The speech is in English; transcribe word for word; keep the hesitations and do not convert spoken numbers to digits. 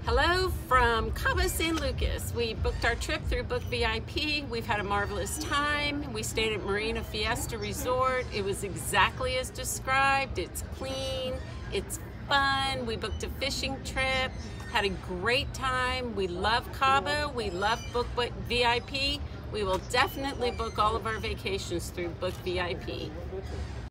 Hello from Cabo San Lucas. We booked our trip through Book V I P. We've had a marvelous time. We stayed at Marina Fiesta Resort. It was exactly as described. It's clean, it's fun. We booked a fishing trip, had a great time. We love Cabo, we love Book V I P. We will definitely book all of our vacations through Book V I P.